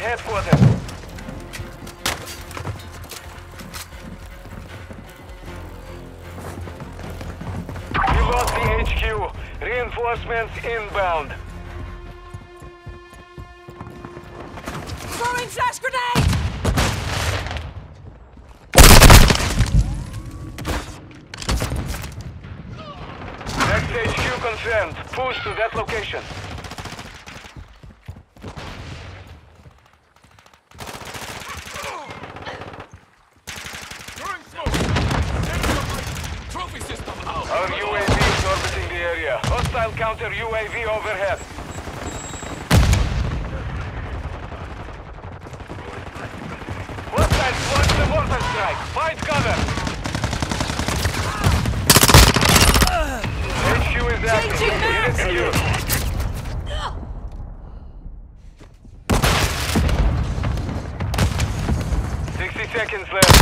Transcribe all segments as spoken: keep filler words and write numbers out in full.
headquarters. We lost the H Q. Reinforcements inbound. Throwing flash grenade! Next H Q confirmed. Push to that location. Trophy system out. Our U A V is orbiting the area. Hostile counter U A V overhead. Hostiles launch the mortar strike. Find cover. H Q is active. Changing It is secure. Sixty seconds left.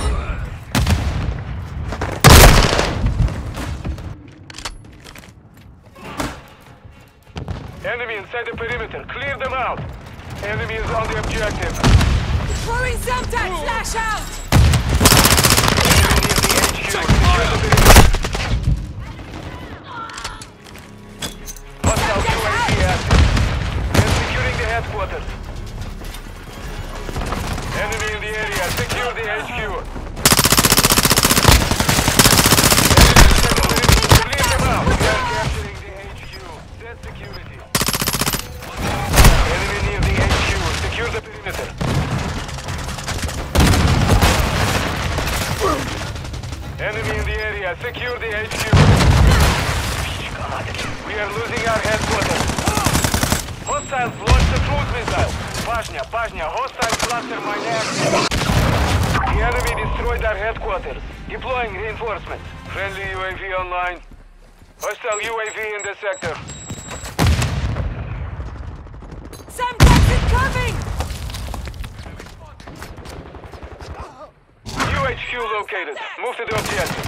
Enemy inside the perimeter. Clear them out. Enemy is on the objective. Throwing Semtex flash out! Enemy near the H Q. Secure the perimeter. Hostile U A V active. They're securing the headquarters. Enemy in the area. Secure the H Q. Enemy inside the perimeter. Clear them out. We are capturing the H Q. Set security. Enemy near the H Q. Secure the perimeter. Enemy in the area. Secure the H Q. We are losing our headquarters. Hostiles launched a cruise missile. Pashnya, Pashnya, hostile cluster mine active. The enemy destroyed our headquarters. Deploying reinforcements. Friendly U A V online. Hostile U A V in the sector. Semtex incoming! U H Q located. Move to the objective.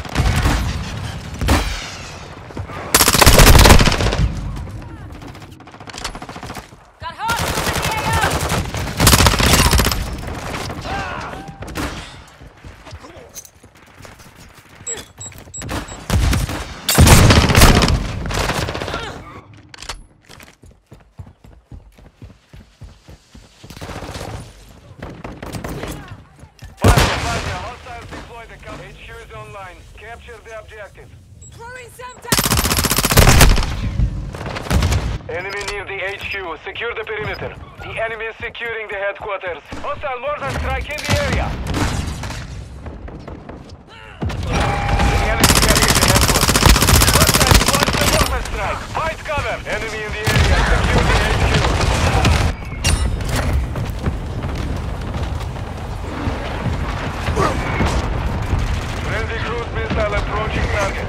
Got hostiles H Q is online. Capture the objective. Throwing Semtex! Enemy near the H Q. Secure the perimeter. The enemy is securing the headquarters. Hostile mortar strike in the area. The enemy captured the headquarters. Hostile launch the mortar strike. Fight cover. Enemy in the area. Secure the H Q. Friendly cruise missile approaching target.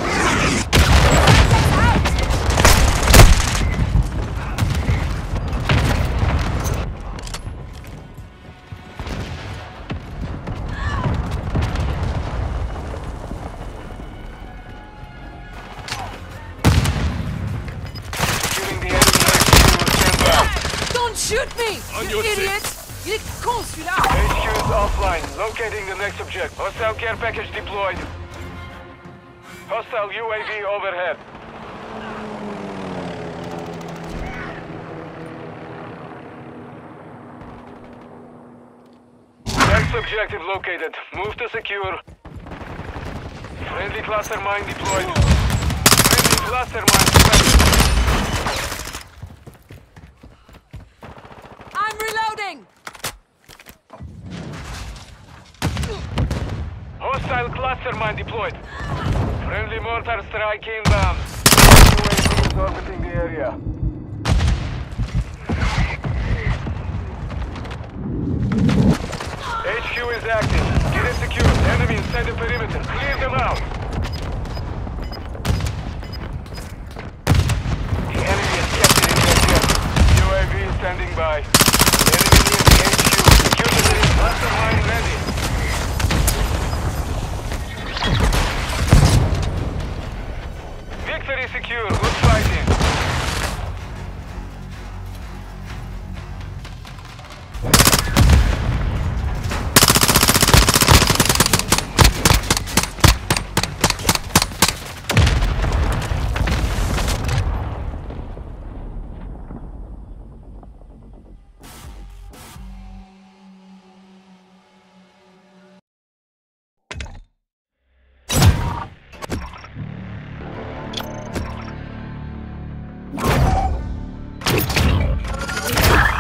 Securing the enemy H Q. Stand by. Don't shoot me! On You your idiot! Il est con celui-là! H Q is offline. Locating the next object. Hostile care package deployed. Hostile U A V overhead. Next objective located. Move to secure. Friendly cluster mine deployed. Friendly cluster mine deployed. I'm reloading! Hostile cluster mine deployed. Friendly mortar strike inbound. U A V is orbiting the area. H Q is active. Get it secured. Enemy inside the perimeter. Clear them out. The enemy is capturing the objective. U A V is standing by. Enemy near the H Q. Secure the perimeter. Cluster mine ready. Victory secure. Good fighting. Enemy